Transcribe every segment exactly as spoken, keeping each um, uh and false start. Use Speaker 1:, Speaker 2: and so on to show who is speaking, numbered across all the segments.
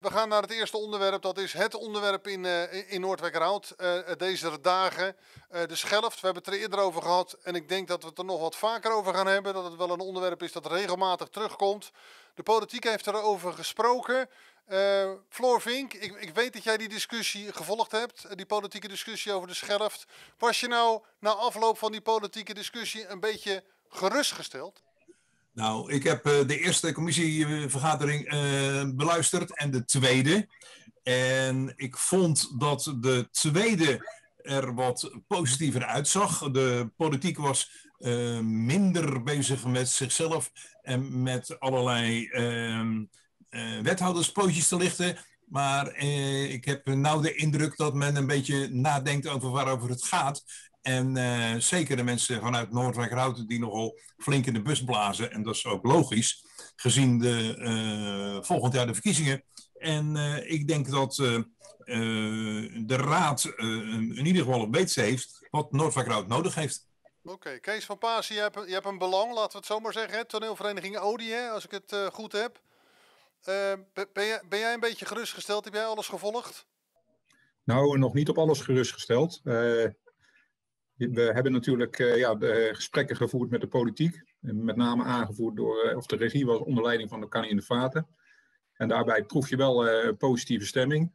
Speaker 1: We gaan naar het eerste onderwerp. Dat is het onderwerp in, uh, in Noordwijkerhout uh, deze dagen. Uh, de Schelft. We hebben het er eerder over gehad. En ik denk dat we het er nog wat vaker over gaan hebben. Dat het wel een onderwerp is dat regelmatig terugkomt. De politiek heeft erover gesproken. Uh, Floor Vink, ik, ik weet dat jij die discussie gevolgd hebt. Die politieke discussie over de Schelft. Was je nou na afloop van die politieke discussie een beetje gerustgesteld?
Speaker 2: Nou, ik heb uh, de eerste commissievergadering uh, beluisterd en de tweede. En ik vond dat de tweede er wat positiever uitzag. De politiek was uh, minder bezig met zichzelf en met allerlei uh, uh, wethouderspootjes te lichten. Maar uh, ik heb nou de indruk dat men een beetje nadenkt over waarover het gaat. En uh, zeker de mensen vanuit Noordwijkerhout die nogal flink in de bus blazen. En dat is ook logisch, gezien de uh, volgend jaar de verkiezingen. En uh, ik denk dat uh, uh, de raad uh, in ieder geval een beetje heeft wat Noordwijkerhout nodig heeft.
Speaker 1: Oké, okay. Kees van Pasen, je hebt, je hebt een belang, laten we het zo maar zeggen. Hè? Toneelvereniging Odi, hè? Als ik het uh, goed heb. Uh, ben, jij, ben jij een beetje gerustgesteld? Heb jij alles gevolgd?
Speaker 3: Nou, nog niet op alles gerustgesteld. Uh, We hebben natuurlijk uh, ja, de gesprekken gevoerd met de politiek. Met name aangevoerd door, uh, of de regie was onder leiding van de Canny in de Vaten. En daarbij proef je wel uh, positieve stemming.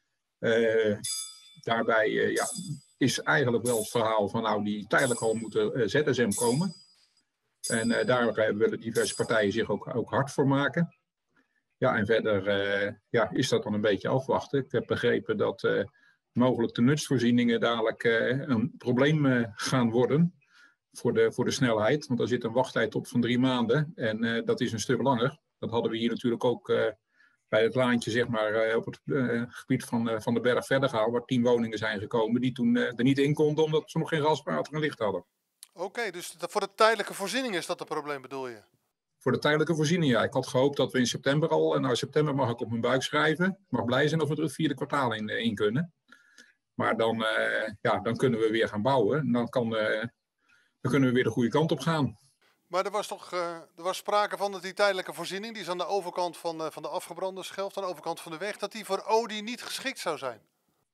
Speaker 3: Uh, daarbij uh, ja, is eigenlijk wel het verhaal van nou die tijdelijk al moeten uh, Z S M komen. En uh, daar uh, willen diverse partijen zich ook, ook hard voor maken. Ja, en verder uh, ja, is dat dan een beetje afwachten. Ik heb begrepen dat Uh, mogelijk de nutsvoorzieningen dadelijk uh, een probleem uh, gaan worden voor de, voor de snelheid. Want er zit een wachttijd op van drie maanden en uh, dat is een stuk langer. Dat hadden we hier natuurlijk ook uh, bij het laantje zeg maar, uh, op het uh, gebied van, uh, van de berg Verdergaal, waar tien woningen zijn gekomen die toen uh, er niet in konden omdat ze nog geen gas, water en licht hadden.
Speaker 1: Oké, okay, dus voor de tijdelijke voorziening is dat het probleem, bedoel je?
Speaker 3: Voor de tijdelijke voorziening, ja. Ik had gehoopt dat we in september al, en nou september mag ik op mijn buik schrijven. Ik mag blij zijn of we er het vierde kwartaal in, in kunnen. Maar dan, uh, ja, dan kunnen we weer gaan bouwen. En dan, kan, uh, dan kunnen we weer de goede kant op gaan.
Speaker 1: Maar er was toch uh, er was sprake van dat die tijdelijke voorziening, die is aan de overkant van, uh, van de afgebrande Schelft, aan de overkant van de weg, dat die voor Odi niet geschikt zou zijn.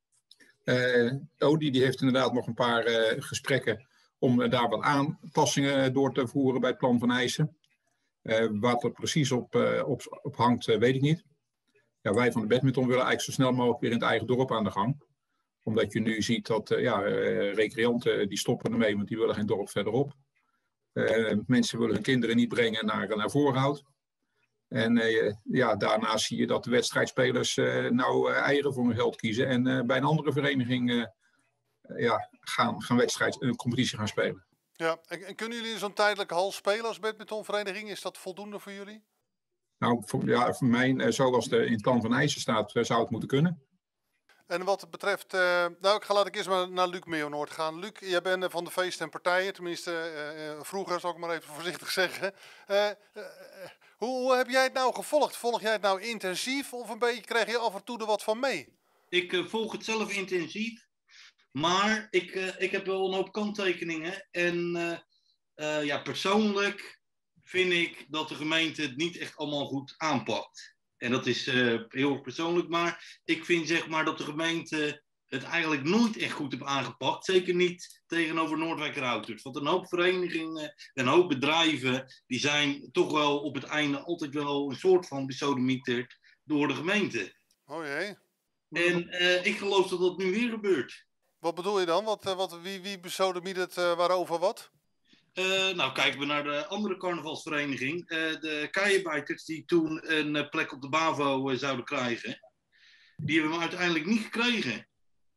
Speaker 3: Uh, Odi die heeft inderdaad nog een paar uh, gesprekken om uh, daar wat aanpassingen door te voeren bij het plan van eisen. Uh, wat er precies op, uh, op, op hangt, uh, weet ik niet. Ja, wij van de badminton willen eigenlijk zo snel mogelijk weer in het eigen dorp aan de gang. Omdat je nu ziet dat uh, ja, uh, recreanten die stoppen ermee, want die willen geen dorp verderop. Uh, mensen willen hun kinderen niet brengen naar, naar Voorhout. En uh, ja, daarna zie je dat de wedstrijdspelers uh, nou uh, eieren voor hun geld kiezen. En uh, bij een andere vereniging uh, uh, ja, gaan, gaan wedstrijds, een competitie gaan spelen.
Speaker 1: Ja, en, en kunnen jullie zo'n tijdelijke hal spelen als badmintonvereniging? Is dat voldoende voor jullie?
Speaker 3: Nou, voor, ja, voor mij, uh, zoals de, in het plan van eisen staat, uh, zou het moeten kunnen.
Speaker 1: En wat het betreft, uh, nou ik ga laat ik eerst maar naar Luc Meeuwnoord gaan. Luc, jij bent uh, van de feesten en partijen, tenminste uh, uh, vroeger zal ik maar even voorzichtig zeggen. Uh, uh, hoe, hoe heb jij het nou gevolgd? Volg jij het nou intensief of een beetje krijg je af en toe er wat van mee?
Speaker 4: Ik uh, volg het zelf intensief, maar ik, uh, ik heb wel een hoop kanttekeningen. En uh, uh, ja, persoonlijk vind ik dat de gemeente het niet echt allemaal goed aanpakt. En dat is uh, heel erg persoonlijk, maar ik vind zeg maar dat de gemeente het eigenlijk nooit echt goed heeft aangepakt. Zeker niet tegenover Noordwijkerhout. Want een hoop verenigingen, een hoop bedrijven, die zijn toch wel op het einde altijd wel een soort van besodemieterd door de gemeente.
Speaker 1: Oh jee.
Speaker 4: En uh, ik geloof dat dat nu weer gebeurt.
Speaker 1: Wat bedoel je dan? Wat, wat, wie wie besodemietert uh, waarover wat?
Speaker 4: Uh, nou, kijken we naar de andere carnavalsvereniging. Uh, de keienbijters die toen een uh, plek op de BAVO uh, zouden krijgen. Die hebben we uiteindelijk niet gekregen.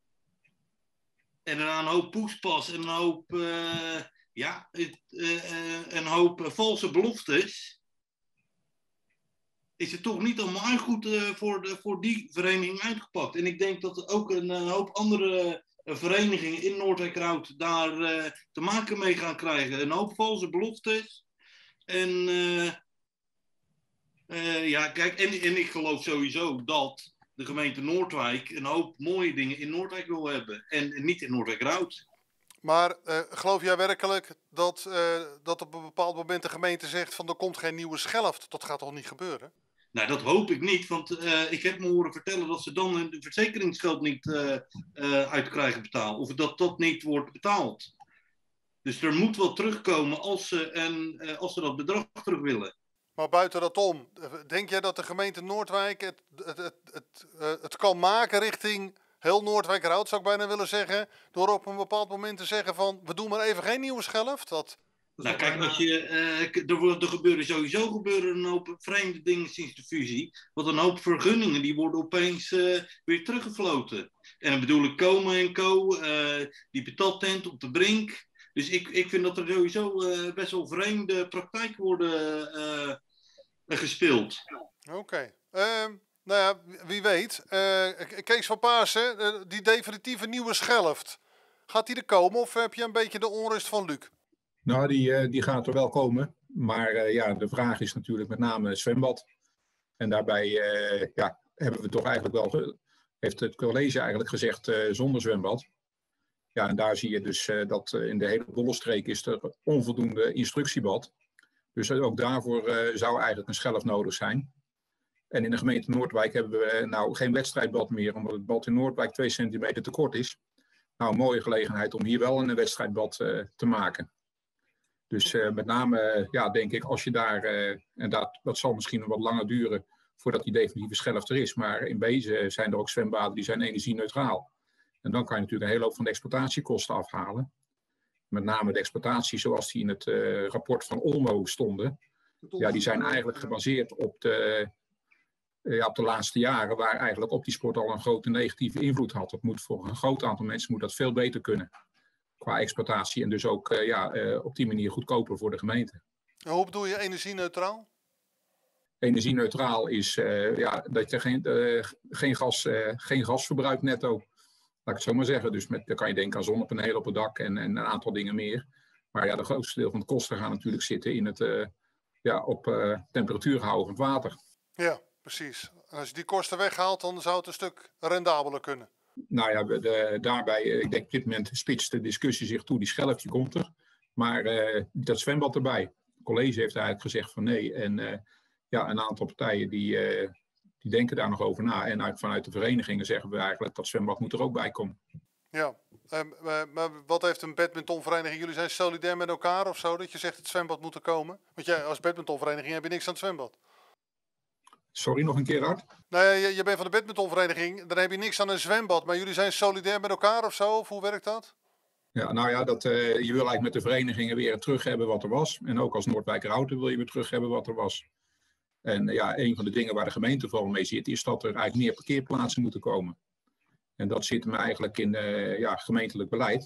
Speaker 4: En daarna een hoop poespas en een hoop, uh, ja, het, uh, uh, een hoop uh, valse beloftes. Is het toch niet allemaal goed uh, voor, de, voor die vereniging uitgepakt. En ik denk dat er ook een, een hoop andere uh, verenigingen in Noordwijkerhout daar uh, te maken mee gaan krijgen. Een hoop valse beloftes. En uh, uh, ja, kijk, en, en ik geloof sowieso dat de gemeente Noordwijk een hoop mooie dingen in Noordwijk wil hebben. En niet in Noordwijkerhout.
Speaker 1: Maar uh, geloof jij werkelijk dat, uh, dat op een bepaald moment de gemeente zegt van er komt geen nieuwe Schelft? Dat gaat toch niet gebeuren?
Speaker 4: Nou, dat hoop ik niet, want uh, ik heb me horen vertellen dat ze dan hun verzekeringsgeld niet uh, uh, uitkrijgen betaald. Of dat dat niet wordt betaald. Dus er moet wat terugkomen als ze, en, uh, als ze dat bedrag terug willen.
Speaker 1: Maar buiten dat om, denk jij dat de gemeente Noordwijk het, het, het, het, het, het kan maken richting heel Noordwijkerhout, zou ik bijna willen zeggen, door op een bepaald moment te zeggen van, we doen maar even geen nieuwe Schelft? Dat...
Speaker 4: Nou kijk, als je, uh, er, er gebeuren sowieso gebeuren een hoop vreemde dingen sinds de fusie. Want een hoop vergunningen die worden opeens uh, weer teruggefloten. En dan bedoel ik Komen en Co, uh, die patattent op de Brink. Dus ik, ik vind dat er sowieso uh, best wel vreemde praktijken worden uh, gespeeld.
Speaker 1: Oké. Okay. Uh, nou ja, wie weet. Uh, Kees van Paasen, uh, die definitieve nieuwe Schelft. Gaat die er komen of heb je een beetje de onrust van Luc?
Speaker 3: Nou, die, die gaat er wel komen. Maar uh, ja, de vraag is natuurlijk met name het zwembad. En daarbij uh, ja, hebben we toch eigenlijk wel, ge- heeft het college eigenlijk gezegd, uh, zonder zwembad. Ja, en daar zie je dus uh, dat uh, in de hele Bollenstreek is er onvoldoende instructiebad. Dus ook daarvoor uh, zou eigenlijk een Schelft nodig zijn. En in de gemeente Noordwijk hebben we uh, nou geen wedstrijdbad meer, omdat het bad in Noordwijk twee centimeter te kort is. Nou, een mooie gelegenheid om hier wel een wedstrijdbad uh, te maken. Dus uh, met name, uh, ja, denk ik, als je daar, uh, en dat, dat zal misschien wat langer duren voordat die definitieve Schelft er is, maar in wezen zijn er ook zwembaden die zijn energie-neutraal. En dan kan je natuurlijk een hele hoop van de exploitatiekosten afhalen. Met name de exploitatie zoals die in het uh, rapport van Olmo stonden. Ja, die zijn eigenlijk gebaseerd op de, uh, ja, op de laatste jaren, waar eigenlijk op die sport al een grote negatieve invloed had. Dat moet voor een groot aantal mensen moet dat veel beter kunnen. Qua exploitatie en dus ook uh, ja, uh, op die manier goedkoper voor de gemeente.
Speaker 1: En hoe bedoel je energie-neutraal?
Speaker 3: Energie-neutraal is uh, ja, dat je geen, uh, geen, gas, uh, geen gas verbruikt netto. Laat ik het zo maar zeggen. Dus met, dan kan je denken aan zonnepanelen op het dak en, en een aantal dingen meer. Maar ja, de grootste deel van de kosten gaan natuurlijk zitten in het uh, ja, op uh, temperatuur houden van het water.
Speaker 1: Ja, precies. Als je die kosten weghaalt, dan zou het een stuk rendabeler kunnen.
Speaker 3: Nou ja, de, daarbij, ik denk op dit moment spitst de discussie zich toe. Die Schelft, die komt er. Maar uh, dat zwembad erbij. Het college heeft eigenlijk gezegd van nee. En uh, ja, een aantal partijen die, uh, die denken daar nog over na. En uit, vanuit de verenigingen zeggen we eigenlijk dat zwembad moet er ook bij komen.
Speaker 1: Ja, uh, uh, maar wat heeft een badmintonvereniging? Jullie zijn solidair met elkaar of zo? Dat je zegt het zwembad moet er komen? Want jij als badmintonvereniging heb je niks aan het zwembad.
Speaker 3: Sorry, nog een keer hard?
Speaker 1: Nee, je, je bent van de badmintonvereniging, dan heb je niks aan een zwembad. Maar jullie zijn solidair met elkaar of zo? Of hoe werkt dat?
Speaker 3: Ja, nou ja, dat, uh, je wil eigenlijk met de verenigingen weer terug hebben wat er was. En ook als Noordwijkerhout wil je weer terug hebben wat er was. En uh, ja, een van de dingen waar de gemeente vooral mee zit, is dat er eigenlijk meer parkeerplaatsen moeten komen. En dat zit hem eigenlijk in uh, ja, gemeentelijk beleid.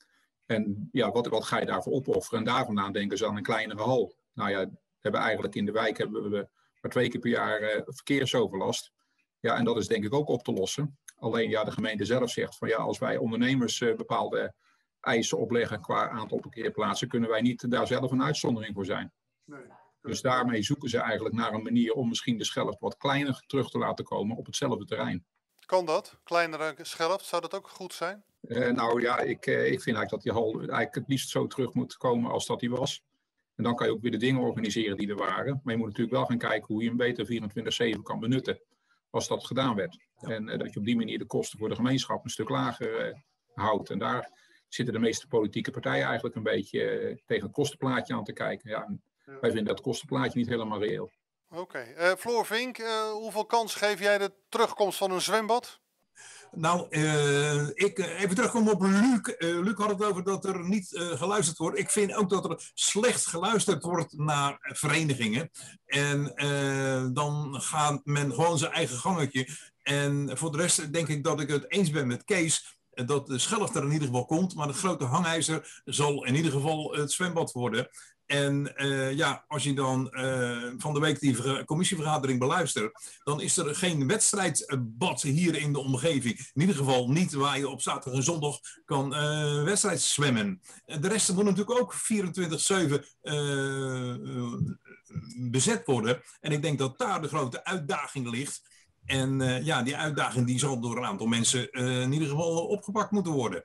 Speaker 3: En ja, wat, wat ga je daarvoor opofferen? En daar vandaan denken ze aan een kleinere hal. Nou ja, we hebben eigenlijk in de wijk hebben we maar twee keer per jaar uh, verkeersoverlast. Ja, en dat is denk ik ook op te lossen. Alleen ja, de gemeente zelf zegt van ja, als wij ondernemers uh, bepaalde eisen opleggen qua aantal parkeerplaatsen, kunnen wij niet daar zelf een uitzondering voor zijn. Nee. Dus daarmee zoeken ze eigenlijk naar een manier om misschien de Schelft wat kleiner terug te laten komen op hetzelfde terrein.
Speaker 1: Kan dat? Kleinere Schelft, zou dat ook goed zijn?
Speaker 3: Uh, nou ja, ik, uh, ik vind eigenlijk dat die hal eigenlijk het liefst zo terug moet komen als dat die was. En dan kan je ook weer de dingen organiseren die er waren. Maar je moet natuurlijk wel gaan kijken hoe je hem beter vierentwintig zeven kan benutten als dat gedaan werd. En uh, dat je op die manier de kosten voor de gemeenschap een stuk lager uh, houdt. En daar zitten de meeste politieke partijen eigenlijk een beetje uh, tegen het kostenplaatje aan te kijken. Ja, en ja. Wij vinden dat kostenplaatje niet helemaal reëel.
Speaker 1: Oké. Okay. Uh, Floor Vink, uh, hoeveel kans geef jij de terugkomst van een zwembad?
Speaker 2: Nou, uh, ik even terugkomen op Luc. Uh, Luc had het over dat er niet uh, geluisterd wordt. Ik vind ook dat er slecht geluisterd wordt naar verenigingen. En uh, dan gaat men gewoon zijn eigen gangetje. En voor de rest denk ik dat ik het eens ben met Kees. Dat de Schelft er in ieder geval komt. Maar de grote hangijzer zal in ieder geval het zwembad worden. En uh, ja, als je dan uh, van de week die commissievergadering beluistert, dan is er geen wedstrijdbad hier in de omgeving. In ieder geval niet waar je op zaterdag en zondag kan uh, wedstrijd zwemmen. De rest moet natuurlijk ook vierentwintig zeven uh, uh, bezet worden. En ik denk dat daar de grote uitdaging ligt. En uh, ja, die uitdaging die zal door een aantal mensen uh, in ieder geval opgepakt moeten worden.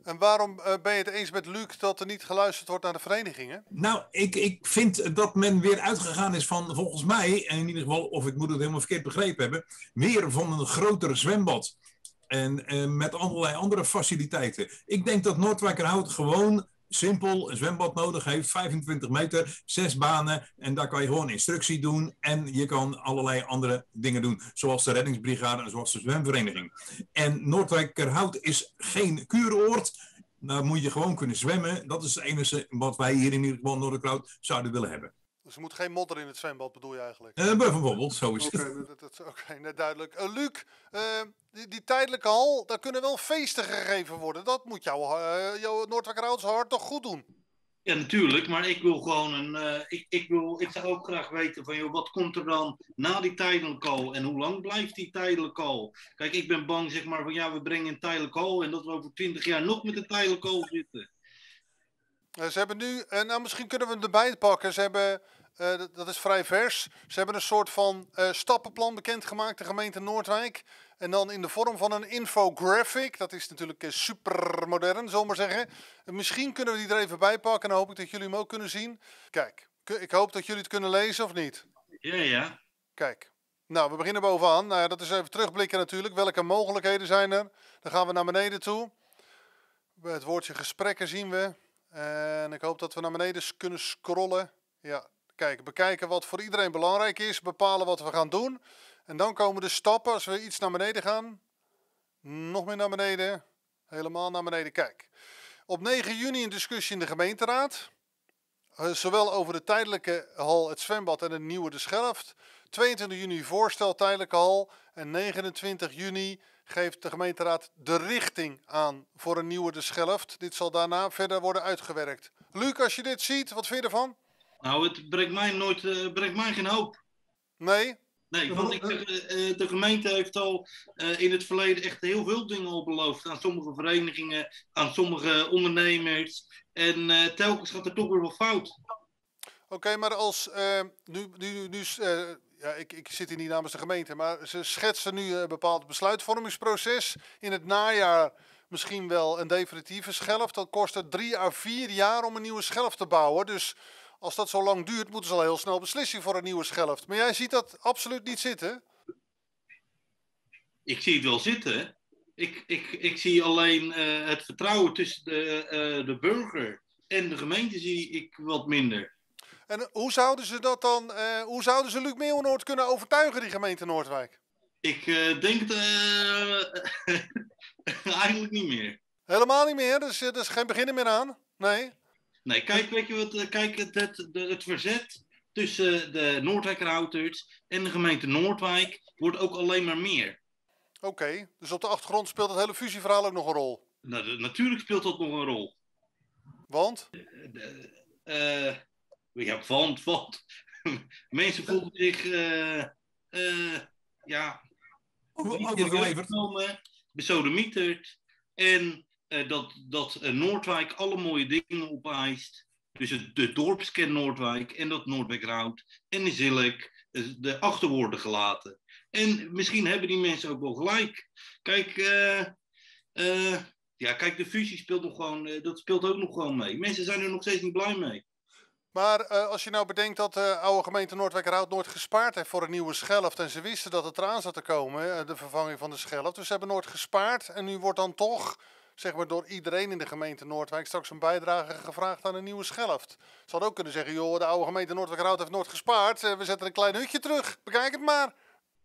Speaker 1: En waarom uh, ben je het eens met Luc dat er niet geluisterd wordt naar de verenigingen?
Speaker 2: Nou, ik, ik vind dat men weer uitgegaan is van, volgens mij, en in ieder geval, of ik moet het helemaal verkeerd begrepen hebben, weer van een groter zwembad. En uh, met allerlei andere faciliteiten. Ik denk dat Noordwijkerhout gewoon simpel een zwembad nodig heeft. vijfentwintig meter, zes banen. En daar kan je gewoon instructie doen. En je kan allerlei andere dingen doen. Zoals de reddingsbrigade en zoals de zwemvereniging. En Noordwijkerhout is geen kuuroord. Daar moet je gewoon kunnen zwemmen. Dat is het enige wat wij hier in ieder geval in Noordwijkerhout zouden willen hebben.
Speaker 1: Dus er moet geen modder in het zwembad, bedoel je eigenlijk?
Speaker 2: Uh, bijvoorbeeld, zo is
Speaker 1: Oké,
Speaker 2: het.
Speaker 1: dat, dat is okay, net duidelijk. Uh, Luc, uh, die, die tijdelijke hal, daar kunnen wel feesten gegeven worden. Dat moet jouw, uh, jouw Noordwijkerhoutse hart toch goed doen?
Speaker 4: Ja, natuurlijk, maar ik wil gewoon een. Uh, ik, ik, wil, ik zou ook graag weten van, joh, wat komt er dan na die tijdelijke hal en hoe lang blijft die tijdelijke hal? Kijk, ik ben bang, zeg maar, van ja, we brengen een tijdelijke hal en dat we over twintig jaar nog met een tijdelijke hal zitten.
Speaker 1: Uh, ze hebben nu, uh, nou misschien kunnen we hem erbij pakken. Ze hebben, uh, dat is vrij vers, ze hebben een soort van uh, stappenplan bekendgemaakt, de gemeente Noordwijk. En dan in de vorm van een infographic. Dat is natuurlijk uh, super modern, zullen we maar zeggen. Uh, misschien kunnen we die er even bij pakken. En dan hoop ik dat jullie hem ook kunnen zien. Kijk, ik hoop dat jullie het kunnen lezen of niet.
Speaker 4: Ja, ja.
Speaker 1: Kijk. Nou, we beginnen bovenaan. Nou ja, dat is even terugblikken natuurlijk. Welke mogelijkheden zijn er? Dan gaan we naar beneden toe. Bij het woordje gesprekken zien we. En ik hoop dat we naar beneden kunnen scrollen. Ja, kijk, bekijken wat voor iedereen belangrijk is. Bepalen wat we gaan doen. En dan komen de stappen. Als we iets naar beneden gaan. Nog meer naar beneden. Helemaal naar beneden. Kijk. Op negen juni een discussie in de gemeenteraad. Uh, zowel over de tijdelijke hal, het zwembad en de nieuwe de Schelft. tweeëntwintig juni voorstel tijdelijke hal. En negenentwintig juni geeft de gemeenteraad de richting aan voor een nieuwe de Schelft. Dit zal daarna verder worden uitgewerkt. Luc, als je dit ziet, wat vind je ervan?
Speaker 4: Nou, het brengt mij, nooit, uh, brengt mij geen hoop.
Speaker 1: Nee?
Speaker 4: Nee, want ik, de, de gemeente heeft al uh, in het verleden echt heel veel dingen al beloofd. Aan sommige verenigingen, aan sommige ondernemers. En uh, telkens gaat er toch weer wat fout.
Speaker 1: Oké, okay, maar als uh, nu, nu, nu uh, ja, ik, ik zit hier niet namens de gemeente, maar ze schetsen nu een bepaald besluitvormingsproces. In het najaar misschien wel een definitieve Schelft. Dat kost het drie à vier jaar om een nieuwe Schelft te bouwen. Dus als dat zo lang duurt, moeten ze al heel snel beslissen voor een nieuwe Schelft. Maar jij ziet dat absoluut niet zitten?
Speaker 4: Ik zie het wel zitten. Ik, ik, ik zie alleen uh, het vertrouwen tussen de, uh, de burger en de gemeente zie ik wat minder.
Speaker 1: En hoe zouden ze dat dan, uh, hoe zouden ze Luc Meeuwenoord kunnen overtuigen, die gemeente Noordwijk?
Speaker 4: Ik uh, denk het uh, eigenlijk niet meer.
Speaker 1: Helemaal niet meer? Dus er is geen begin meer aan? Nee?
Speaker 4: Nee, kijk, weet je wat, kijk het, het, het verzet tussen de Noordwijkerhouters en de gemeente Noordwijk wordt ook alleen maar meer.
Speaker 1: Oké, okay, dus op de achtergrond speelt het hele fusieverhaal ook nog een rol?
Speaker 4: Nou, natuurlijk speelt dat nog een rol.
Speaker 1: Want?
Speaker 4: Uh, uh, ja, want, want. Mensen voelen zich, uh, uh, ja,
Speaker 2: overgeleverd,
Speaker 4: besodemieterd. En uh, dat, dat uh, Noordwijk alle mooie dingen opeist. Dus het, de dorpskern Noordwijk en dat Noordwijkerhout en de Zilk, uh, de achterwoorden gelaten. En misschien hebben die mensen ook wel gelijk. Kijk, uh, uh, ja, kijk, de fusie speelt nog gewoon, uh, dat speelt ook nog gewoon mee. Mensen zijn er nog steeds niet blij mee.
Speaker 1: Maar uh, als je nou bedenkt dat de oude gemeente Noordwijkerhout nooit gespaard heeft voor een nieuwe Schelft. En ze wisten dat het eraan zat te komen, de vervanging van de Schelft. Dus ze hebben nooit gespaard. En nu wordt dan toch, zeg maar door iedereen in de gemeente Noordwijk, straks een bijdrage gevraagd aan een nieuwe Schelft. Ze hadden ook kunnen zeggen, joh, de oude gemeente Noordwijkerhout heeft nooit gespaard. We zetten een klein hutje terug. Bekijk het maar.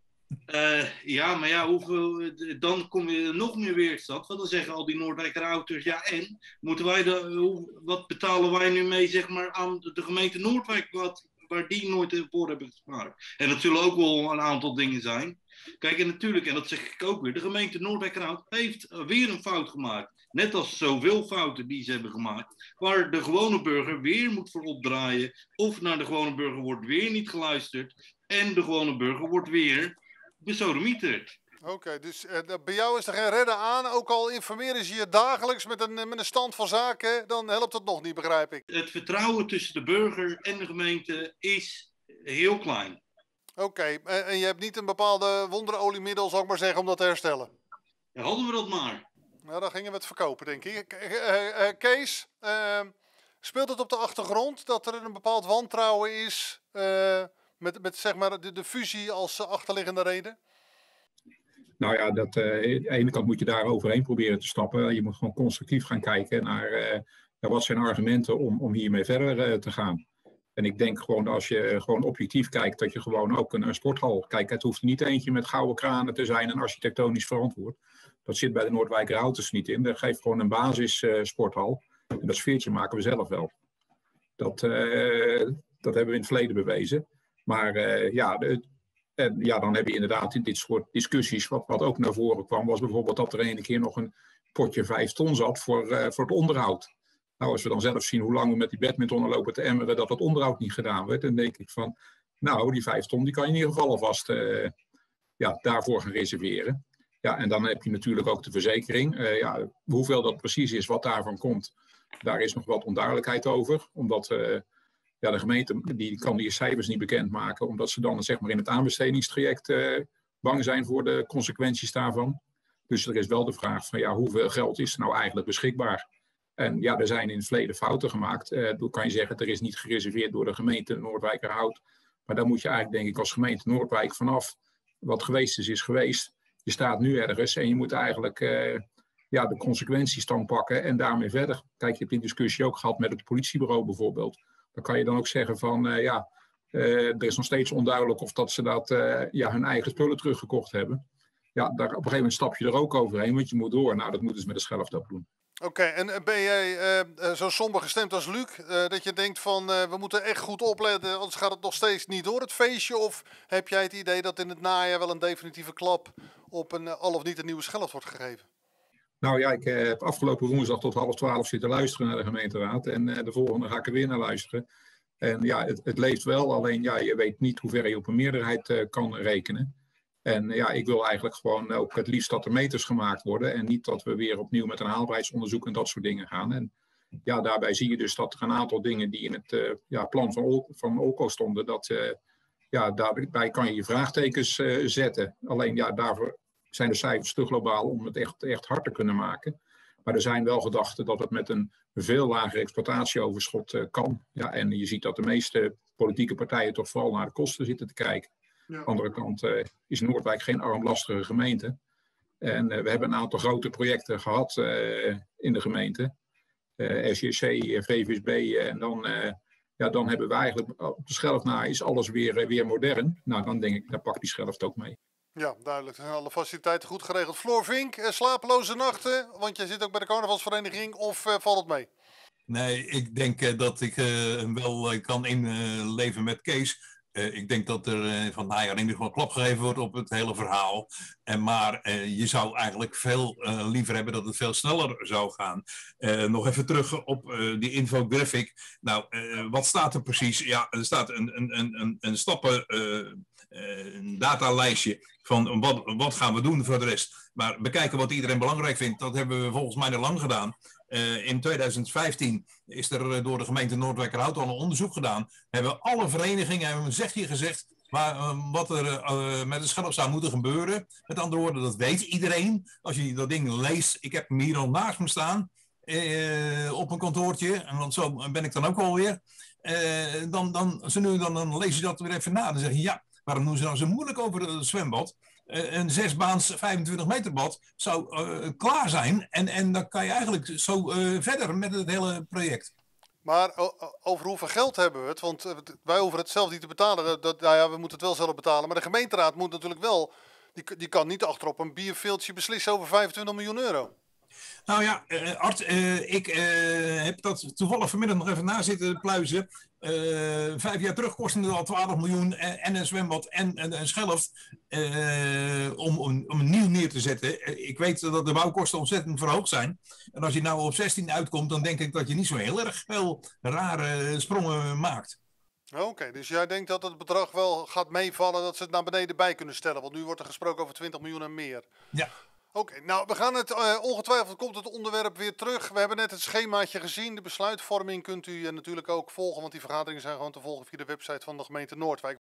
Speaker 4: Uh, ja, maar ja, hoeveel, dan kom je nog meer weerstand. Want dan zeggen al die Noordwijkerhouters, ja en? Moeten wij de, hoe, wat betalen wij nu mee, zeg maar, aan de gemeente Noordwijk, wat, waar die nooit voor hebben gespaard? En dat zullen ook wel een aantal dingen zijn. Kijk, en natuurlijk, en dat zeg ik ook weer, de gemeente Noordwijkerhout heeft weer een fout gemaakt. Net als zoveel fouten die ze hebben gemaakt. Waar de gewone burger weer moet voor opdraaien. Of naar de gewone burger wordt weer niet geluisterd. En de gewone burger wordt weer besodemieterd.
Speaker 1: Oké, okay, dus uh, bij jou is er geen redden aan. Ook al informeren ze je dagelijks met een, met een stand van zaken, dan helpt het nog niet, begrijp ik.
Speaker 4: Het vertrouwen tussen de burger en de gemeente is heel klein.
Speaker 1: Oké, okay, en, en je hebt niet een bepaalde wonderoliemiddel, zal ik maar zeggen, om dat te herstellen?
Speaker 4: Ja, hadden we dat maar.
Speaker 1: Nou, dan gingen we het verkopen, denk ik. Uh, uh, Kees, uh, speelt het op de achtergrond dat er een bepaald wantrouwen is uh, met, met zeg maar de, de fusie als achterliggende reden?
Speaker 3: Nou ja, dat, uh, aan de ene kant moet je daar overheen proberen te stappen. Je moet gewoon constructief gaan kijken naar uh, ja, wat zijn argumenten om, om hiermee verder uh, te gaan. En ik denk gewoon als je gewoon objectief kijkt, dat je gewoon ook een, een sporthal... Kijk, het hoeft niet eentje met gouden kranen te zijn en architectonisch verantwoord. Dat zit bij de Noordwijkerhouters niet in. Dat geeft gewoon een basis uh, sporthal. En dat sfeertje maken we zelf wel. Dat, uh, dat hebben we in het verleden bewezen. Maar uh, ja, de, en, ja, dan heb je inderdaad in dit soort discussies... Wat, wat ook naar voren kwam, was bijvoorbeeld dat er ene keer nog een potje vijf ton zat voor, uh, voor het onderhoud. Nou, als we dan zelf zien hoe lang we met die badmintonnen lopen te emmeren... dat het onderhoud niet gedaan werd, dan denk ik van... Nou, die vijf ton die kan je in ieder geval alvast uh, ja, daarvoor gaan reserveren. Ja, en dan heb je natuurlijk ook de verzekering. Uh, ja, hoeveel dat precies is, wat daarvan komt, daar is nog wat onduidelijkheid over. Omdat uh, ja, de gemeente die kan die cijfers niet bekendmaken, omdat ze dan zeg maar, in het aanbestedingstraject uh, bang zijn voor de consequenties daarvan. Dus er is wel de vraag van ja, hoeveel geld is er nou eigenlijk beschikbaar? En ja, er zijn in het verleden fouten gemaakt. Uh, dan kan je zeggen, er is niet gereserveerd door de gemeente Noordwijkerhout. Maar daar moet je eigenlijk, denk ik, als gemeente Noordwijk vanaf wat geweest is, is geweest. Je staat nu ergens en je moet eigenlijk uh, ja, de consequenties dan pakken en daarmee verder. Kijk, je hebt die discussie ook gehad met het politiebureau bijvoorbeeld. Dan kan je dan ook zeggen van, uh, ja, uh, er is nog steeds onduidelijk of dat ze dat, uh, ja, hun eigen spullen teruggekocht hebben. Ja, daar, op een gegeven moment stap je er ook overheen, want je moet door. Nou, dat moeten ze met de Schelft ook doen.
Speaker 1: Oké, okay, en ben jij uh, zo somber gestemd als Luc, uh, dat je denkt van uh, we moeten echt goed opletten, anders gaat het nog steeds niet door het feestje? Of heb jij het idee dat in het najaar wel een definitieve klap op een uh, al of niet een nieuwe Schelft wordt gegeven?
Speaker 3: Nou ja, ik uh, heb afgelopen woensdag tot half twaalf zitten luisteren naar de gemeenteraad en uh, de volgende ga ik er weer naar luisteren. En ja, het, het leeft wel, alleen ja, je weet niet hoe ver je op een meerderheid uh, kan rekenen. En ja, ik wil eigenlijk gewoon ook het liefst dat er meters gemaakt worden. En niet dat we weer opnieuw met een haalbaarheidsonderzoek en dat soort dingen gaan. En ja, daarbij zie je dus dat er een aantal dingen die in het uh, ja, plan van, Ol van Olco stonden. Dat, uh, ja, daarbij kan je je vraagtekens uh, zetten. Alleen ja, daarvoor zijn de cijfers te globaal om het echt, echt hard te kunnen maken. Maar er zijn wel gedachten dat het met een veel lager exploitatieoverschot uh, kan. Ja, en je ziet dat de meeste politieke partijen toch vooral naar de kosten zitten te kijken. Ja. Aan de andere kant uh, is Noordwijk geen armlastige gemeente. En uh, we hebben een aantal grote projecten gehad uh, in de gemeente. Uh, S J C, uh, V V S B. Uh, en dan, uh, ja, dan hebben we eigenlijk op de Schelft na is alles weer, uh, weer modern. Nou, dan denk ik, daar pakt die Schelft ook mee.
Speaker 1: Ja, duidelijk. Alle faciliteiten goed geregeld. Floor Vink, uh, slapeloze nachten, want jij zit ook bij de carnavalsvereniging, of uh, valt het mee?
Speaker 2: Nee, ik denk uh, dat ik uh, wel uh, kan inleven uh, met Kees. Uh, ik denk dat er uh, van nou ja, in ieder geval klap gegeven wordt op het hele verhaal. En maar uh, je zou eigenlijk veel uh, liever hebben dat het veel sneller zou gaan. Uh, nog even terug op uh, die infographic. Nou, uh, wat staat er precies? Ja, er staat een, een, een, een stappen uh, uh, een datalijstje van wat, wat gaan we doen voor de rest. Maar bekijken wat iedereen belangrijk vindt, dat hebben we volgens mij al lang gedaan. Uh, in tweeduizend vijftien is er uh, door de gemeente Noordwijkerhout al een onderzoek gedaan. Hebben alle verenigingen hebben een zegje gezegd waar, uh, wat er uh, met de Schelft zou moeten gebeuren. Met andere woorden, dat weet iedereen. Als je dat ding leest, ik heb hem hier al naast me staan uh, op een kantoortje. En want zo ben ik dan ook alweer. Uh, dan, dan, zo nu dan, dan lees je dat weer even na. Dan zeg je, ja, waarom doen ze nou zo moeilijk over het zwembad? Uh, een zesbaans vijfentwintig meter bad zou uh, klaar zijn. En, en dan kan je eigenlijk zo uh, verder met het hele project.
Speaker 1: Maar over hoeveel geld hebben we het? Want uh, wij hoeven het zelf niet te betalen. Dat, dat, nou ja, we moeten het wel zelf betalen. Maar de gemeenteraad moet natuurlijk wel... Die, die kan niet achterop een bierveeltje beslissen over vijfentwintig miljoen euro.
Speaker 2: Nou ja, uh, Art, uh, ik uh, heb dat toevallig vanmiddag nog even na zitten pluizen. Uh, vijf jaar terug kostte het al twaalf miljoen en, en een zwembad en, en een Schelft uh, om, om, om een nieuw neer te zetten. Uh, ik weet dat de bouwkosten ontzettend verhoogd zijn. En als je nou op zestien uitkomt, dan denk ik dat je niet zo heel erg veel rare sprongen maakt.
Speaker 1: Oké, okay, dus jij denkt dat het bedrag wel gaat meevallen, dat ze het naar beneden bij kunnen stellen. Want nu wordt er gesproken over twintig miljoen en meer.
Speaker 2: Ja.
Speaker 1: Oké, okay, nou we gaan het, uh, ongetwijfeld komt het onderwerp weer terug. We hebben net het schemaatje gezien. De besluitvorming kunt u uh, natuurlijk ook volgen, want die vergaderingen zijn gewoon te volgen via de website van de gemeente Noordwijk.